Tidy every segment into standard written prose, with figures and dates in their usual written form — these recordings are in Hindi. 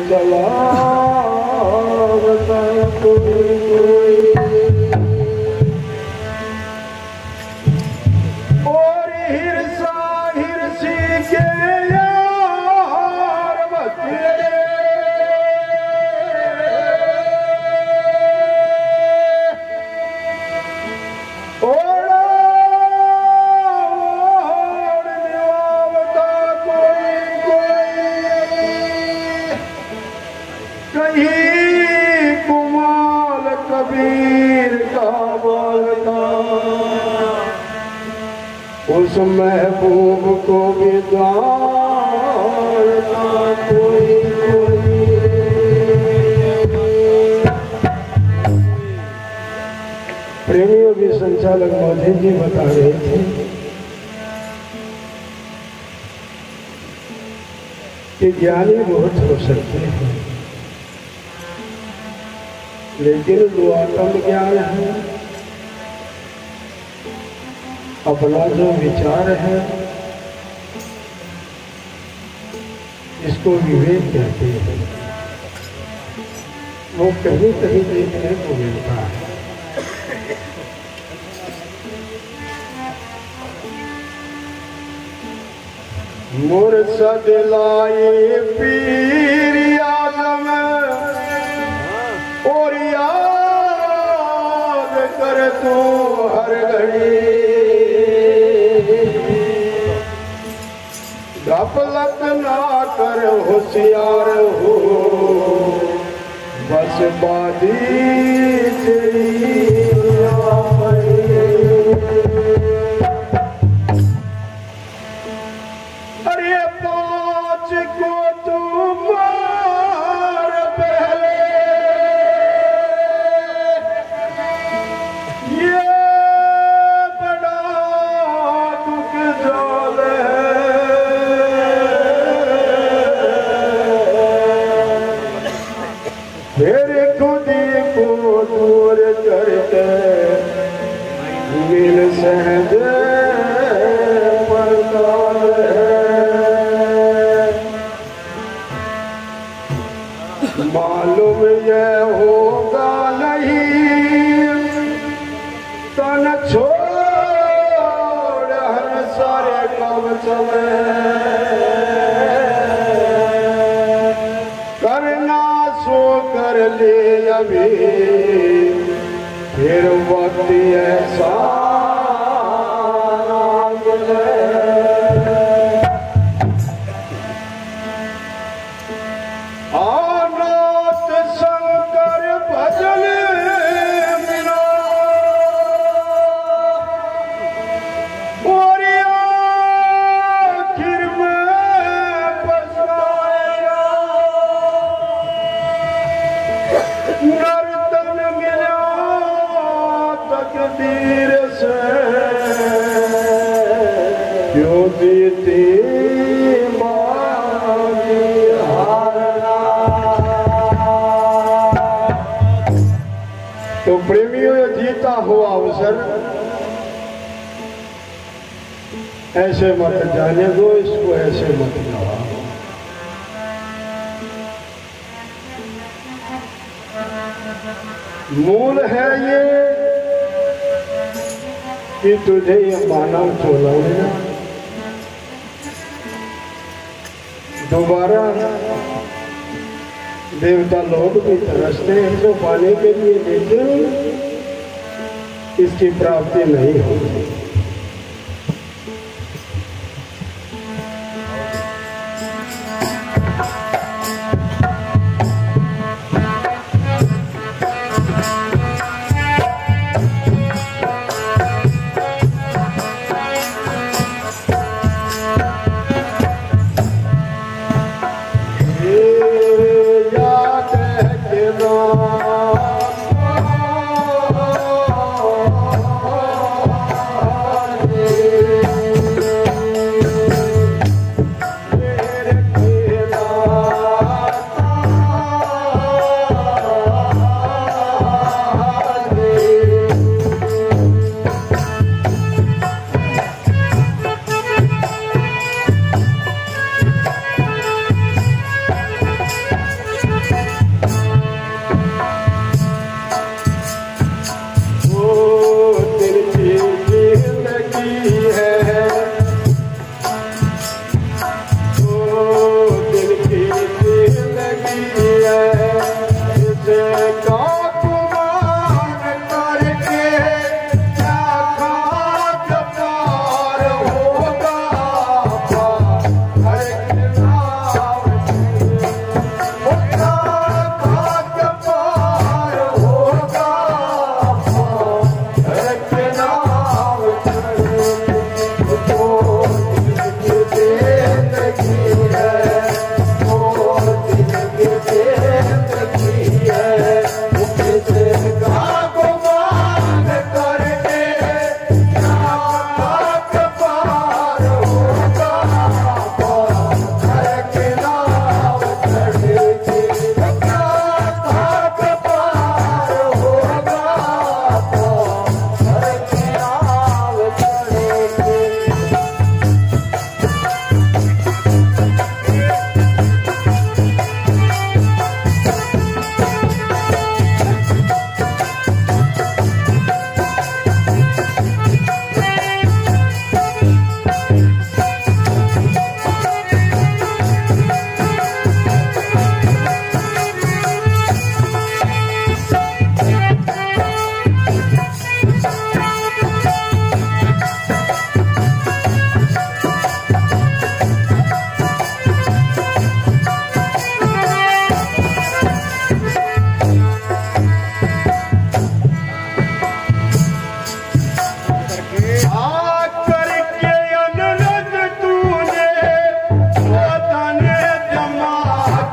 चलावता कोई और हिरसा हिरसी के यार बचे कबीर का बोलता उस महबूब को भी द्वारता कोई प्रेमियों भी संचालक मोदी जी बता रहे थे कि ज्ञानी बहुत हो सकते हैं लेकिन जो आत्म ज्ञान है अपना जो विचार है इसको विवेक कहते हैं वो कहीं कहीं देखने को मिलता है मुर्शद लाए पीर आदम और याद कर तू हर घड़ी गफलत ना कर होशियार हो बस बादी अरे पाँच को तू मार पहले ये बड़ा दुख जाल है फिर खुदी को दूर करके मिल सहज मालूम ये होगा नहीं तन छोड़ हर सारे कवच में करना सो कर ले अभी फिर वक्त ऐसा तो प्रेमियों जीता हुआ अवसर ऐसे मत जाने दो इसको ऐसे मत गवाओ मूल है ये कि तुझे ये मानव छोड़ा लेना दोबारा देवता लोग भी तरसते हैं इसको पाने के लिए लेकिन इसकी प्राप्ति नहीं होगी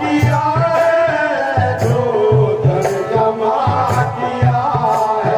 किया है, जो धन जमा किया है।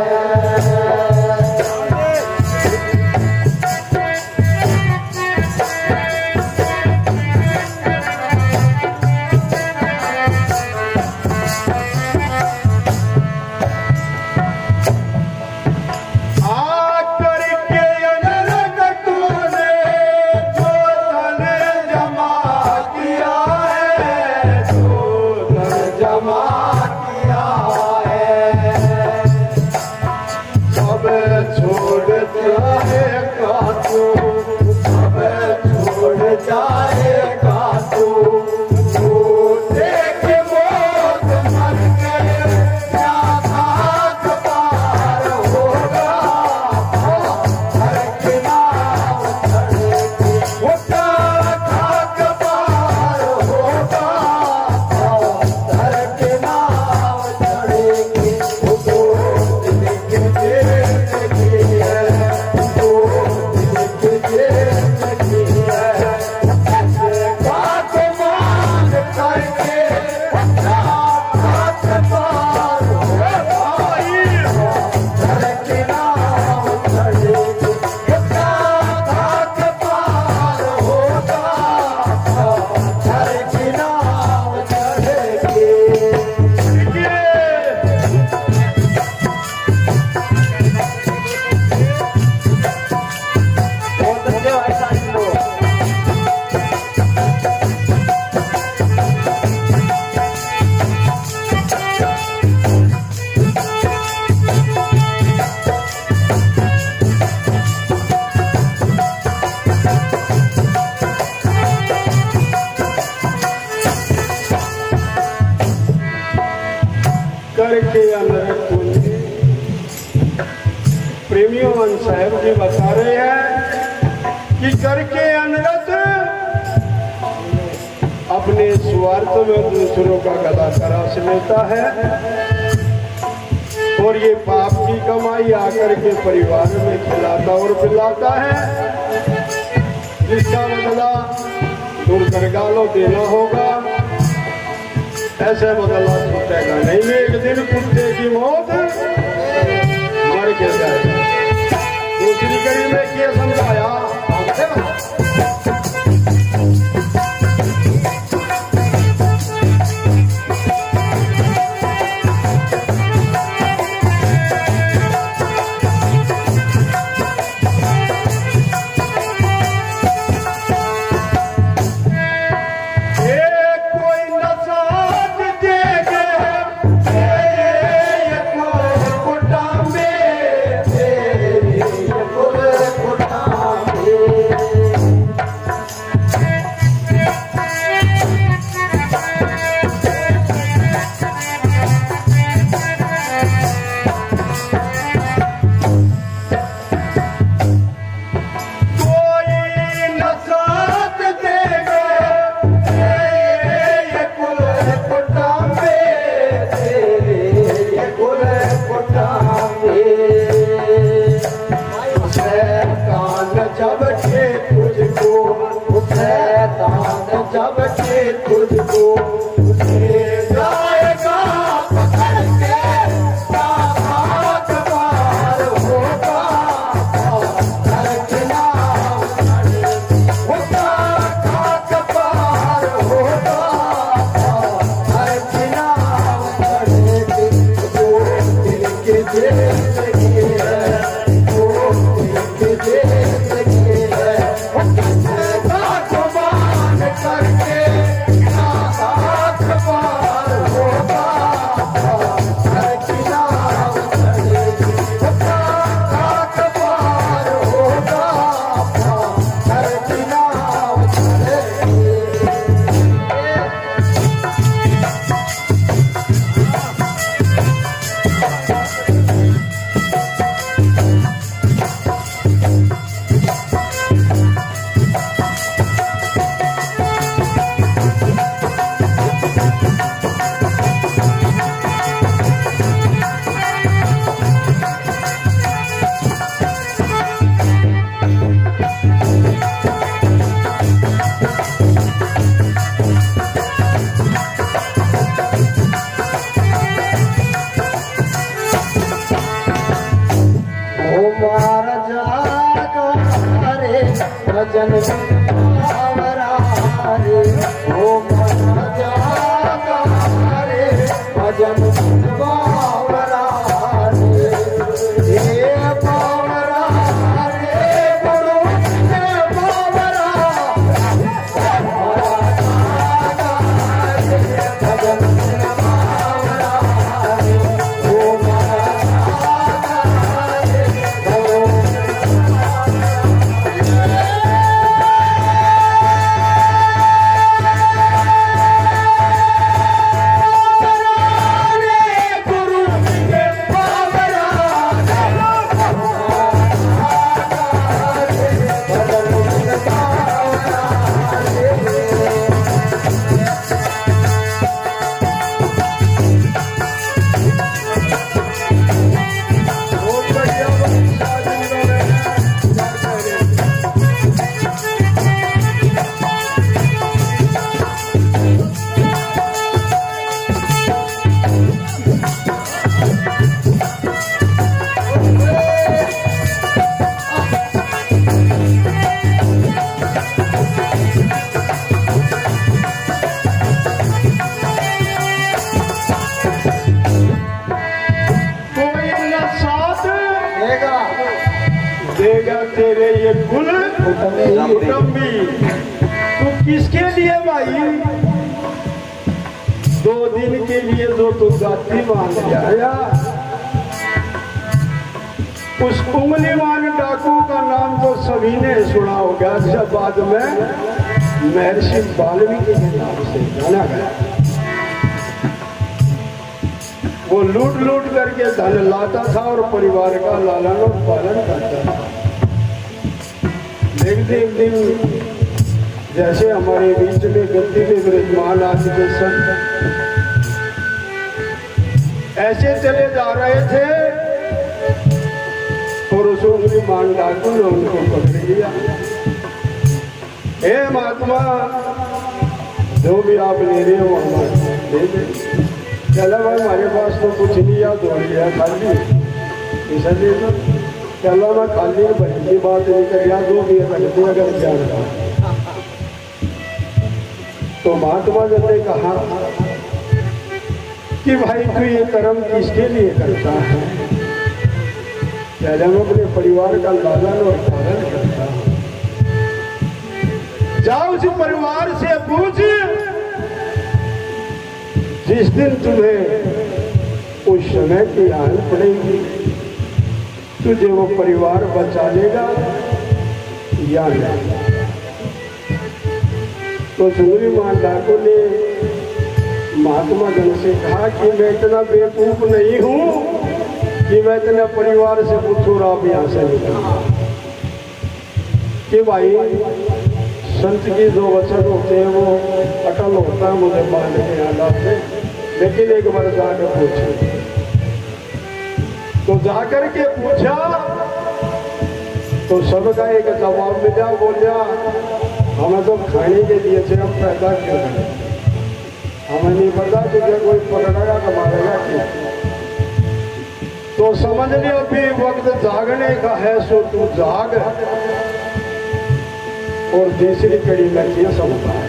करके अनरत पूंजी प्रेमियों साहब जी बता रहे हैं कि करके अनरत अपने स्वार्थ में दूसरों का गला तराश लेता है और ये पाप की कमाई आकर के परिवार में खिलाता और पिलाता है, जिसका बदला दुर्गर्गालो देना होगा। ऐसे बदला छूटेगा नहीं, एक दिन कुत्ते की मौत मर के जाएगा। दूसरी कड़ी में क्या समझाया, करके भजन बावरा रे, हे बावरा रे गुरु बावरा, भजन बावरा रे, ओ देगा तेरे ये कुल कुटुंबी। तू किसके लिए भाई 2 दिन के लिए जो तू जाति मान लिया, उस उंगलीवान डाकू का नाम तो सभी ने सुना होगा, जब बाद में महर्षि वाल्मीकि के नाम से जाना गया। वो लूट लूट करके धन लाता था और परिवार का लालन और पालन करता था। देखते एक दिन जैसे हमारे बीच में गद्दी में विराजमान आज के संत ऐसे चले जा रहे थे और उस मान डाकू ने उनको पकड़ लिया। हे महात्मा, जो भी आप ले रहे हो हमारे दे दे। चला भाई हमारे पास तो कुछ नहीं, याद हो गया खाली इसलिए तो चला मैं खाली भरी की बात नहीं कर, याद हो गया रखते अगर ज्ञान का। तो महात्मा जी ने कहा कि भाई तू ये कर्म किसके लिए करता है? पहले मैं अपने परिवार का लालन और पालन करता हूँ। जाओ उस परिवार से पूछ, जिस दिन तुम्हें उस समय की आन पड़ेगी तुझे वो परिवार बचा लेगा या नहीं। तो सुंदरी मान डाकू ने महात्मा जन से कहा कि मैं इतना बेवकूफ नहीं हूं कि मैं इतना परिवार से पूछूं आप यहाँ से निकल कि भाई संत की जो वचन होते हैं वो अटल होता है, मुझे मान के हालात में, लेकिन एक बार जाकर पूछे। तो जाकर के पूछा तो सबका एक जवाब मिला, बोलिया हमें तो खाने के लिए से हम पैदा क्यों करें, हमें नहीं पता तुझे कोई पकड़ेगा तो मारेगा क्या। तो समझ लियो अभी वक्त जागने का है, सो तू जाग और दूसरी कड़ी लड़कियां समझता है।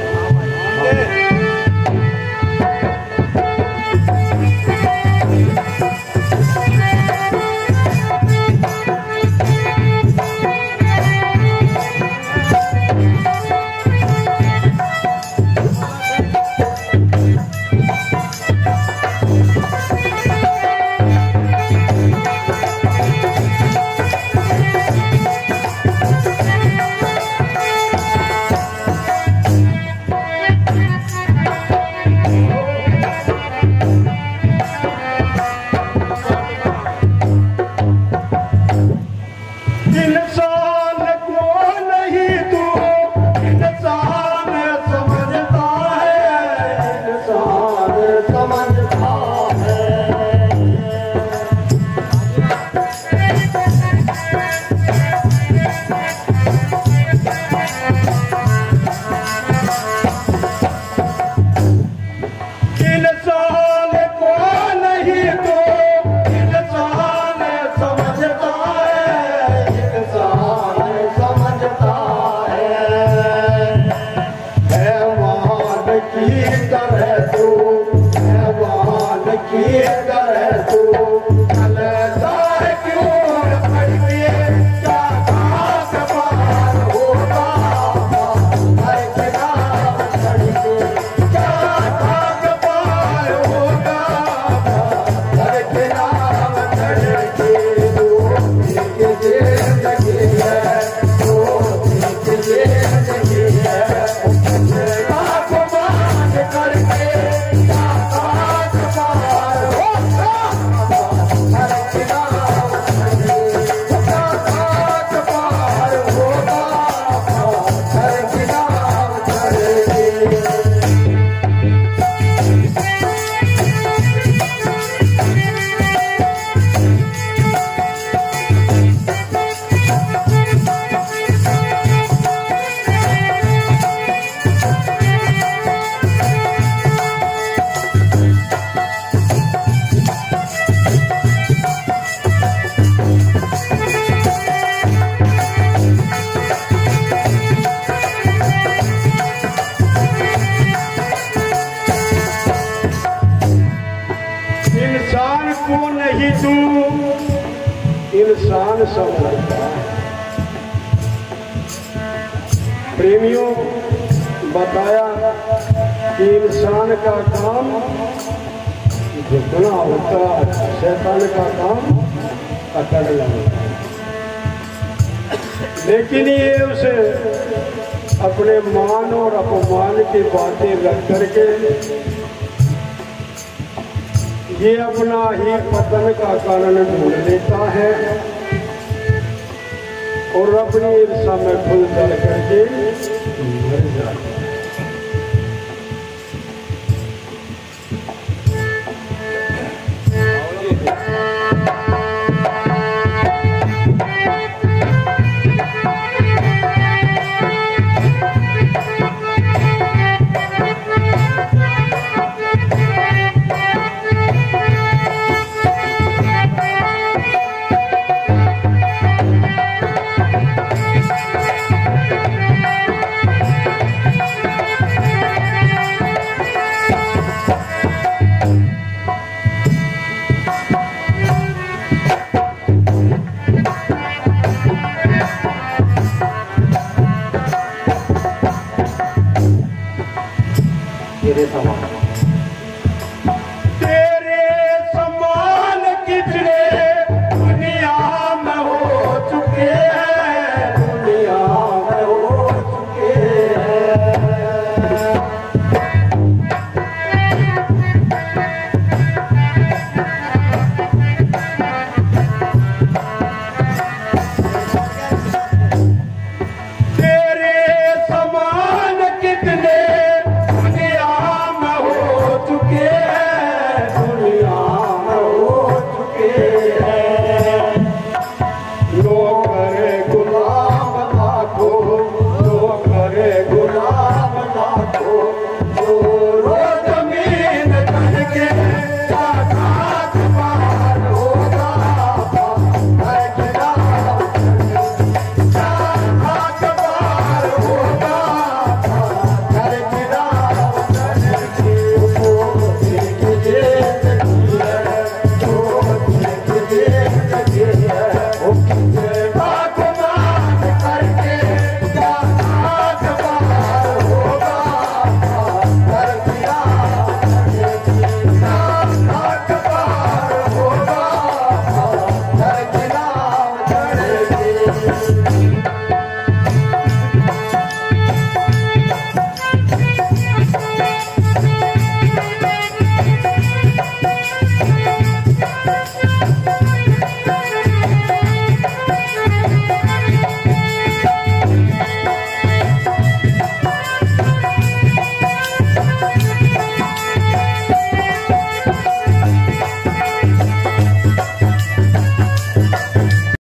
की तरह तू चलता क्यों पड़ती क्या खास पार होगा हर किनार चढ़के क्या खास पार होगा हर किनार चढ़के जिंदगी है जिंदगी है करके इंसान को नहीं तू इंसान समझता है। प्रेमियों बताया कि इंसान का काम जितना होता शैतान का काम अकड़ लगता है, लेकिन ये उसे अपने मान और अपमान की बातें रख करके ये अपना ही पतन का कारण ढूंढ लेता है और अपनी ईर्षा में खुल चल करके मर जाता है।